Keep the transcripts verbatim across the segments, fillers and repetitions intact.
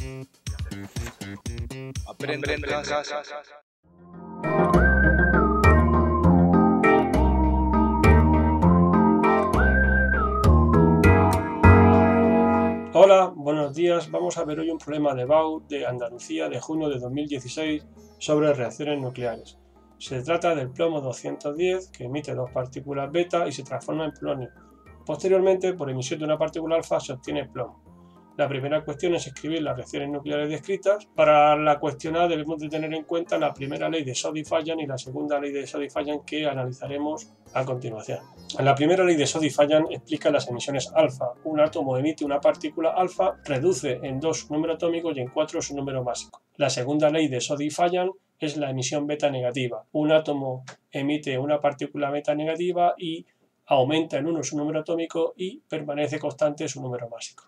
Aprende en casa. Hola, buenos días. Vamos a ver hoy un problema de B A U de Andalucía de junio de dos mil dieciséis sobre reacciones nucleares. Se trata del plomo doscientos diez, que emite dos partículas beta y se transforma en polonio. Posteriormente, por emisión de una partícula alfa, se obtiene plomo. La primera cuestión es escribir las reacciones nucleares descritas. Para la cuestión A debemos de tener en cuenta la primera ley de Soddy-Fayand y la segunda ley de Soddy-Fayand, que analizaremos a continuación. La primera ley de Soddy-Fayand explica las emisiones alfa. Un átomo emite una partícula alfa, reduce en dos su número atómico y en cuatro su número másico. La segunda ley de Soddy-Fayand es la emisión beta negativa. Un átomo emite una partícula beta negativa y aumenta en uno su número atómico y permanece constante su número másico.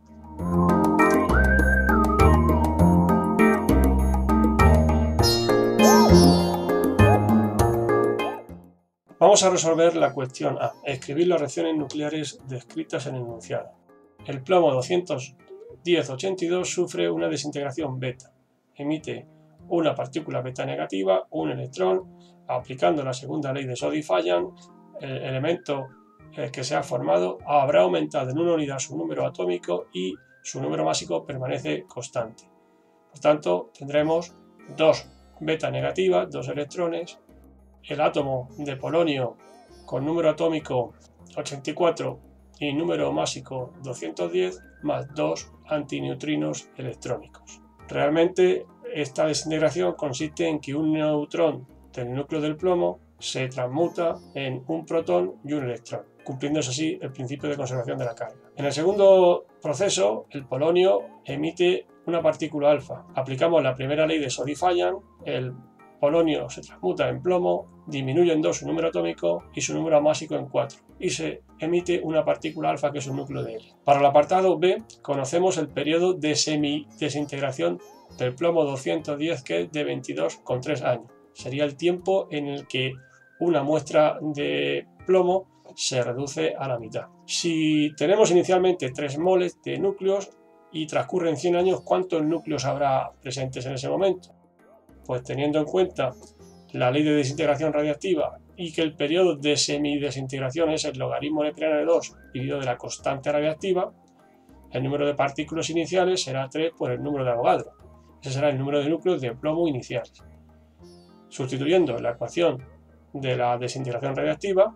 Vamos a resolver la cuestión A, escribir las reacciones nucleares descritas en el enunciado. El plomo doscientos diez ochenta y dos sufre una desintegración beta, emite una partícula beta negativa, un electrón. Aplicando la segunda ley de Soddy-Fayand, el elemento que se ha formado habrá aumentado en una unidad su número atómico y su número másico permanece constante. Por tanto, tendremos dos beta negativas, dos electrones, el átomo de polonio con número atómico ochenta y cuatro y número másico doscientos diez, más dos antineutrinos electrónicos. Realmente esta desintegración consiste en que un neutrón del núcleo del plomo se transmuta en un protón y un electrón, cumpliéndose así el principio de conservación de la carga. En el segundo proceso, el polonio emite una partícula alfa. Aplicamos la primera ley de Soddy-Fayand, el polonio se transmuta en plomo, disminuye en dos su número atómico y su número másico en cuatro, y se emite una partícula alfa que es un núcleo de helio. Para el apartado B, conocemos el periodo de semidesintegración del plomo doscientos diez, que es de veintidós coma tres años. Sería el tiempo en el que una muestra de plomo se reduce a la mitad. Si tenemos inicialmente tres moles de núcleos y transcurren cien años, ¿cuántos núcleos habrá presentes en ese momento? Pues teniendo en cuenta la ley de desintegración radiactiva y que el periodo de semidesintegración es el logaritmo neperiano de dos dividido de la constante radiactiva, el número de partículas iniciales será tres por el número de Avogadro. Ese será el número de núcleos de plomo iniciales. Sustituyendo la ecuación de la desintegración radiactiva,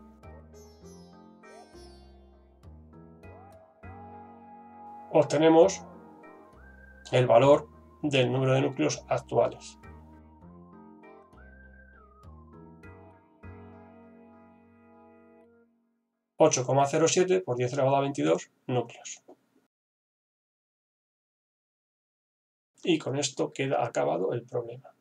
obtenemos el valor del número de núcleos actuales. ocho coma cero siete por diez elevado a veintidós núcleos. Y con esto queda acabado el problema.